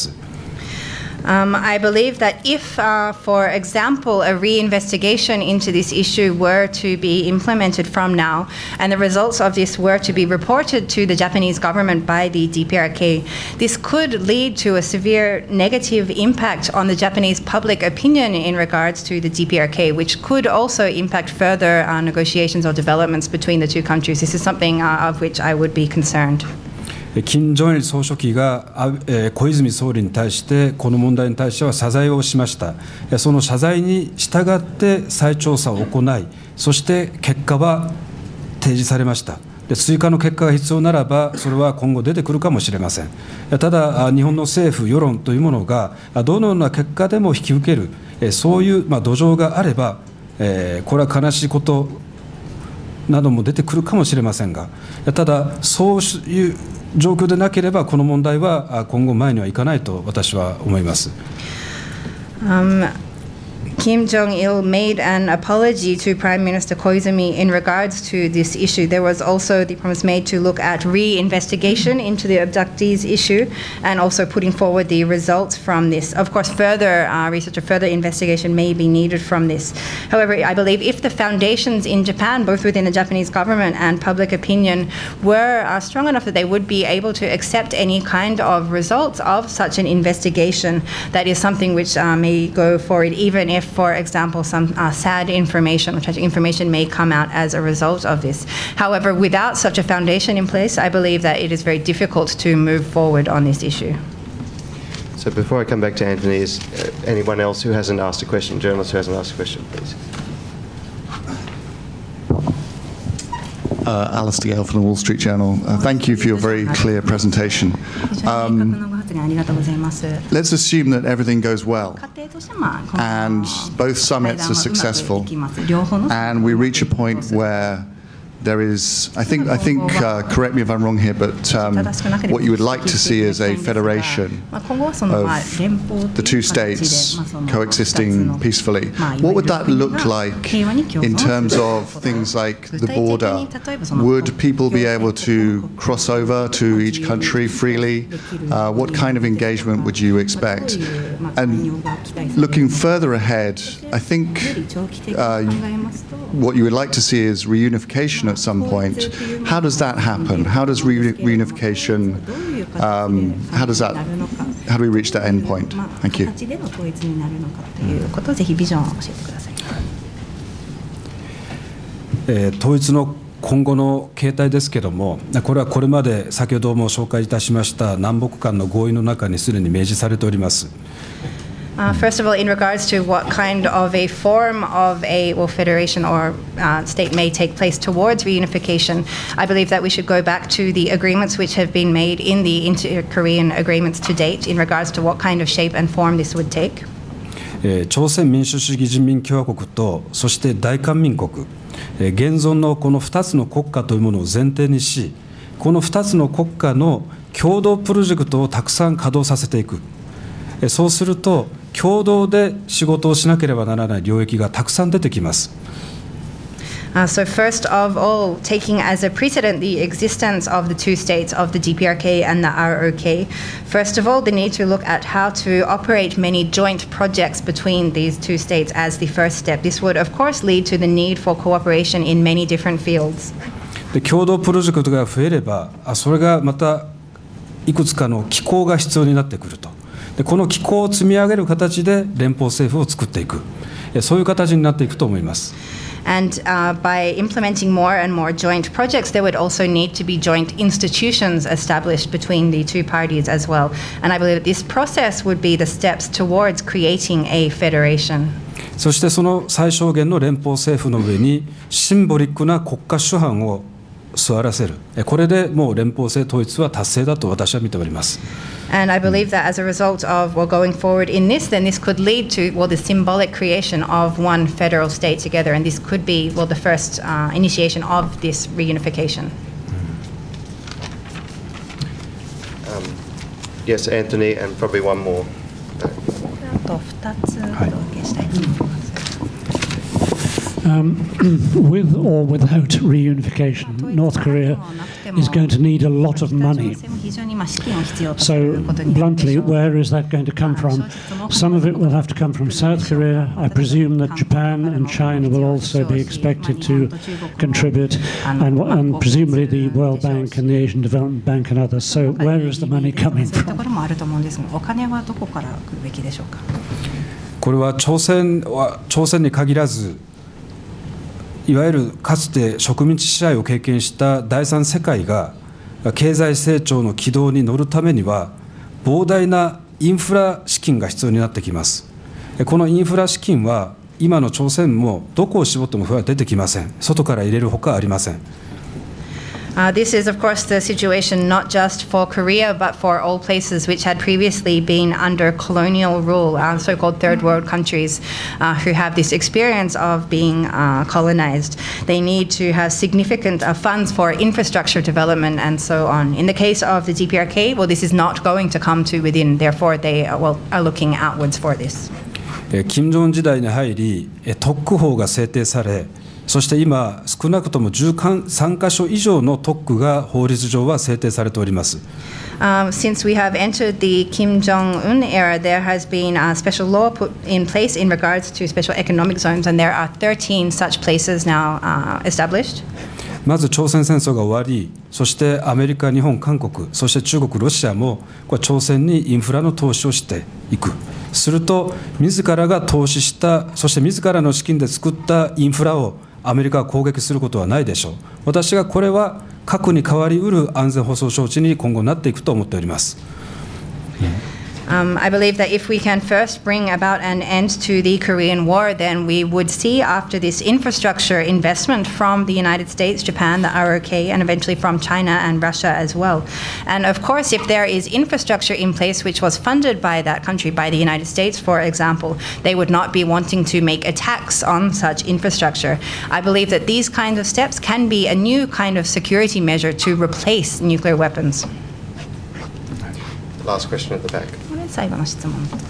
I believe that if, for example, a re-investigation into this issue were to be implemented from now, and the results of this were to be reported to the Japanese government by the DPRK, this could lead to a severe negative impact on the Japanese public opinion in regards to the DPRK, which could also impact further negotiations or developments between the two countries. This is something of which I would be concerned. 金正恩総書記が小泉総理に対してこの問題に対しては謝罪をしました。その謝罪に従って再調査を行い、そして結果は提示されました。追加の結果が必要ならばそれは今後出てくるかもしれません。ただ日本の政府世論というものがどのような結果でも引き受けるそういう土壌があればこれは悲しいことなども出てくるかもしれませんが、ただ、そういう状況でなければ、この問題は今後、前にはいかないと私は思います。 Kim Jong-il made an apology to Prime Minister Koizumi in regards to this issue. There was also the promise made to look at re-investigation into the abductees issue and also putting forward the results from this. Of course, further research or further investigation may be needed from this. However, I believe if the foundations in Japan, both within the Japanese government and public opinion, were strong enough that they would be able to accept any kind of results of such an investigation, that is something which may go forward, even if, for example, some sad information or tragic information may come out as a result of this. However, without such a foundation in place, I believe that it is very difficult to move forward on this issue. So before I come back to Anthony, is anyone else who hasn't asked a question, journalist who hasn't asked a question, please? Alistair Gale from the Wall Street Journal. Thank you for your very clear presentation. Let's assume that everything goes well and both summits are successful and we reach a point where there is, I think, correct me if I'm wrong here, but what you would like to see is a federation of the two states coexisting peacefully. What would that look like in terms of things like the border? Would people be able to cross over to each country freely? What kind of engagement would you expect? And looking further ahead, I think what you would like to see is reunification at some point. How does that happen? How does reunification, how do we reach that end point? Thank you. 統一の今後の形態ですけれども、これはこれまで先ほども紹介いたしました南北間の合意の中にすでに明示されております。 First of all, in regards to what kind of a form of a federation or state may take place towards reunification, I believe that we should go back to the agreements which have been made in the inter-Korean agreements to date in regards to what kind of shape and form this would take. 朝鮮民主主義人民共和国とそして大韓民国、現存のこの2つの国家というものを前提にし、この2つの国家の共同プロジェクトをたくさん稼働させていく。そうすると共同で仕事をしなければならない領域がたくさん出てきます。 So first of all, taking as a precedent the existence of the two states of the DPRK and the ROK, first of all, the need to look at how to operate many joint projects between these two states as the first step. This would, of course, lead to the need for cooperation in many different fields. で共同プロジェクトが増えれば、それがまたいくつかの機構が必要になってくると。でこの機構を積み上げる形で連邦政府を作っていく、そういう形になっていくと思います。 And by implementing more and more joint projects, there would also need to be joint institutions established between the two parties as well. And I believe that this process would be the steps towards creating a federation. そしてその最小限の連邦政府の上にシンボリックな国家主犯を座らせる。これでもう連邦制統一は達成だと私は見ております。 And I believe that as a result of going forward in this, then this could lead to the symbolic creation of one federal state together, and this could be the first initiation of this reunification. Yes, Anthony, and probably one more. With or without reunification, North Korea is going to need a lot of money. So, bluntly, where is that going to come from? Some of it will have to come from South Korea. I presume that Japan and China will also be expected to contribute, and presumably the World Bank and the Asian Development Bank and others. So, where is the money coming from? これは朝鮮に限らず、いわゆるかつて植民地支配を経験した第三世界が経済成長の軌道に乗るためには膨大なインフラ資金が必要になってきます。このインフラ資金は今の朝鮮もどこを絞っても出てきません。外から入れるほかありません。 This is, of course, the situation not just for Korea, but for all places which had previously been under colonial rule, so-called third world countries who have this experience of being colonized. They need to have significant funds for infrastructure development and so on. In the case of the DPRK, well, this is not going to come to within, therefore they are looking outwards for this. 金正恩時代に入り、特区法が制定され、そして今、少なくとも13カ所以上の特区が法律上は制定されております。 Since we have entered the Kim Jong-un era, there has been a special law put in place in regards to special economic zones, and there are 13 such places now established. まず朝鮮戦争が終わり、そしてアメリカ、日本、韓国、そして中国、ロシアもこれ朝鮮にインフラの投資をしていく。すると、自らが投資した、そして自らの資金で作ったインフラをアメリカが攻撃することはないでしょう。私がこれは核に代わりうる安全保障装置に今後なっていくと思っております。 I believe that if we can first bring about an end to the Korean War, then we would see after this infrastructure investment from the United States, Japan, the ROK, and eventually from China and Russia as well. And of course, if there is infrastructure in place which was funded by that country, by the United States, for example, they would not be wanting to make attacks on such infrastructure. I believe that these kinds of steps can be a new kind of security measure to replace nuclear weapons. Last question at the back. 最後の質問。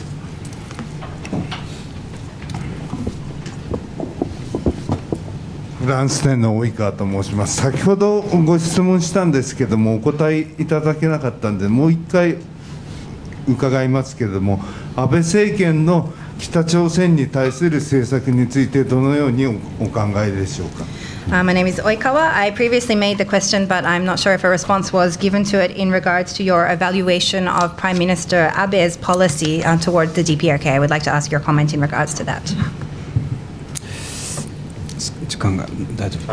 フランス店の及川と申します。先ほどご質問したんですけどもお答えいただけなかったんでもう一回伺いますけれども、安倍政権の北朝鮮に対する政策についてどのようにお考えでしょうか。 My name is Oikawa. I previously made the question, but I'm not sure if a response was given to it in regards to your evaluation of Prime Minister Abe's policy toward the DPRK. I would like to ask your comment in regards to that. 時間が大丈夫。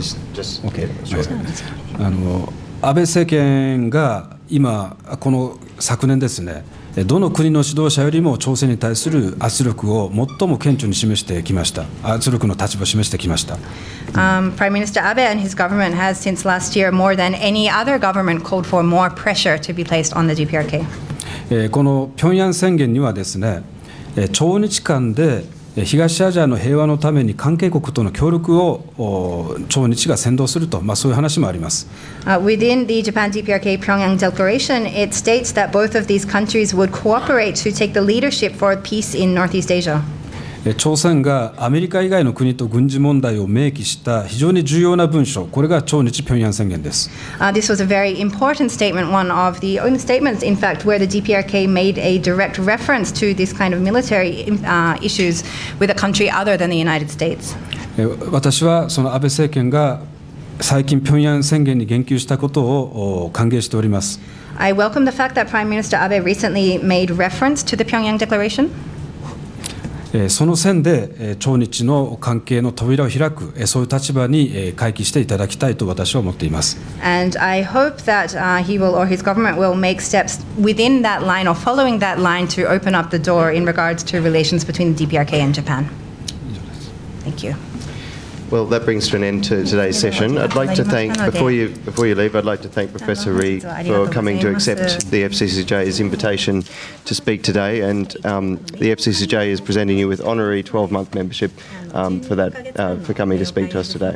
Okay. 安倍政権が今この昨年ですね。どの国の指導者よりも朝鮮に対する圧力を最も顕著に示してきました。圧力の立場を示してきました。 Prime Minister Abe and his government has since last year more than any other government called for more pressure to be placed on the DPRK. この平壌宣言にはですね、朝日間で東アジアの平和のために関係国との協力を朝日が先導すると、そういう話もあります。 Within the Japan DPRK Pyongyang Declaration, it states that both of these countries would cooperate to take the leadership for peace in Northeast Asia. 朝鮮がアメリカ以外の国と軍事問題を明記した非常に重要な文書、これが朝日平壌宣言です。 This was a very important statement, one of the only statements, in fact, where the DPRK made a direct reference to this kind of military issues with a country other than the United States. 私はその安倍政権が最近平壌宣言に言及したことを歓迎しております。 I welcome the fact that Prime Minister Abe recently made reference to the Pyongyang Declaration. その線で朝日の関係の扉を開く、そういう立場に回帰していただきたいと私は思っています。 And I hope that he will or his government will make steps within that line or following that line to open up the door in regards to relations between the DPRK and Japan. Thank you. Well, that brings to an end to today's session. I'd like to thank, before you leave, I'd like to thank Professor Rhee for coming to accept the FCCJ's invitation to speak today, and the FCCJ is presenting you with honorary 12-month membership for coming to speak to us today.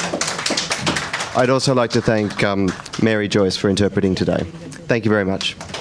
I'd also like to thank Mary Joyce for interpreting today. Thank you very much.